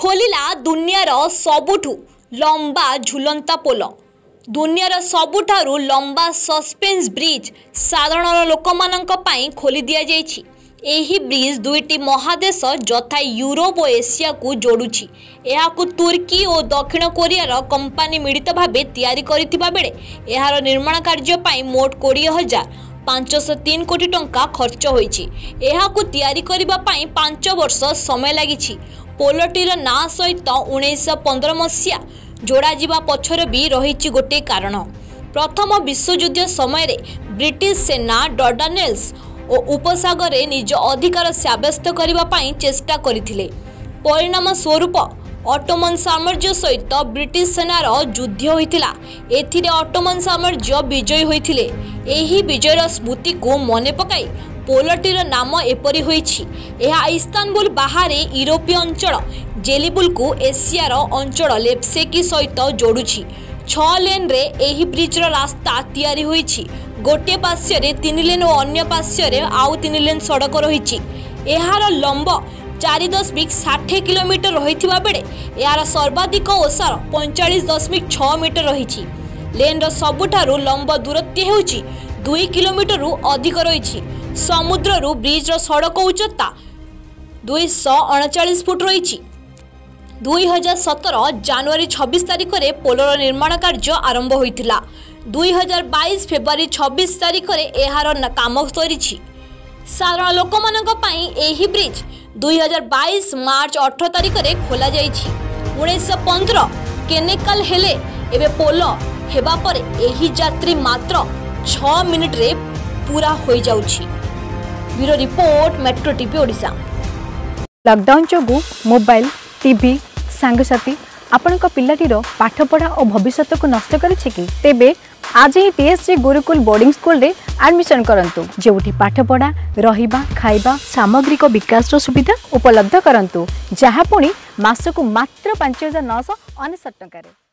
खोलिला दुनियार सबुठु लंबा झुलंता पोल। दुनियार सबुठारु लंबा सस्पेंस ब्रिज साधारण लोकमानंक पई खोली दिया जायछि। एही ब्रिज दुईटी महादेश यथा यूरोप और एशिया को जोड़ुछि। एहाकु तुर्की और दक्षिण कोरियार कंपानी मिलित भावे तैयारी करिथिबा बेले एहार निर्माण कार्य पई मोट 20,503 कोटी टंका खर्च होईछि। एहाकु तैयारी करिबा पई 5 वर्ष समय लागिछि। पोलटीर ना सहित 1915 मसीहा जोड़ा जिबा पछर भी रहिछि गोटे कारण। प्रथम विश्वयुद्ध समय रे ब्रिटिश सेना डर्डानेल्स और उपसागर निज अधिकार सब्यस्त करने पाई चेष्टा करथिले। परिणाम स्वरूप ऑटोमन साम्राज्य सहित ब्रिटिश सेनार युद्ध होइतिला। एथिरे ऑटोमन साम्राज्य विजयी होइथिले। एही विजयर स्मृति को मने पकाई पोलटीर नाम एपरी होइछि। एहा इस्तानबुल बाहरे यूरोपीय अंचल जेलिबुल को एशियार अंचल लेप्सेकी सहित जोड़ुछि। 6 लेन रे एही ब्रिज रो रास्ता तैयारी होइछि। गोटे पार्श्व रे 3 लेन और अन्य पार्श्व रे आउ 3 लेन सड़क रहिछि। एहार लंब 4.60 किलोमीटर रहिथिबा बेले एहार सर्वाधिक ओसार 45.6 मीटर रहिछि। लेन रो सबुठारु लंब दूरत्व हेउछि 2 किलोमीटर रु अधिक रहिछि। समुद्र रु ब्रिज रो सड़क उच्चता 239 फुट रहिछि। 2017 जनवरी 26 तारिख रे पोलर निर्माण कार्य आरंभ होइतिला। 2022 फेब्रुआरी 26 तारिख रे एहार काम सरिछि। साधारण लोकमानक पई एही ब्रिज 2022 मार्च 18 तारिख रे खोला जाइछि। 1915 केनेकल हेले एबे पोल हेबा परे एही यात्री मात्र 6 मिनिट रे पूरा होई जाउछि। Bureau report Metro TV Odisha. Lockdown जोगु मोबाइल टीवी सांगसाथी आपणक पिलाटीर पाठपढ़ा और भविष्य को नष्ट करिछि कि तेबे आज ही टीएससी गुरुकुल बोर्डिंग स्कूल रे एडमिशन करंतु जेउठी पाठपढ़ा रहिबा खाइबा सामग्रिक विकास रो सुविधा उपलब्ध करंतु जहा पुणी मासकु मात्र 5,999 टंका रे।